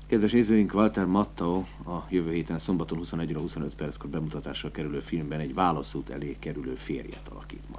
Kedves nézőink, Walter Matthau a jövő héten szombaton 21 óra 25 perckor bemutatásra kerülő filmben egy válaszút elé kerülő férjet alakít majd.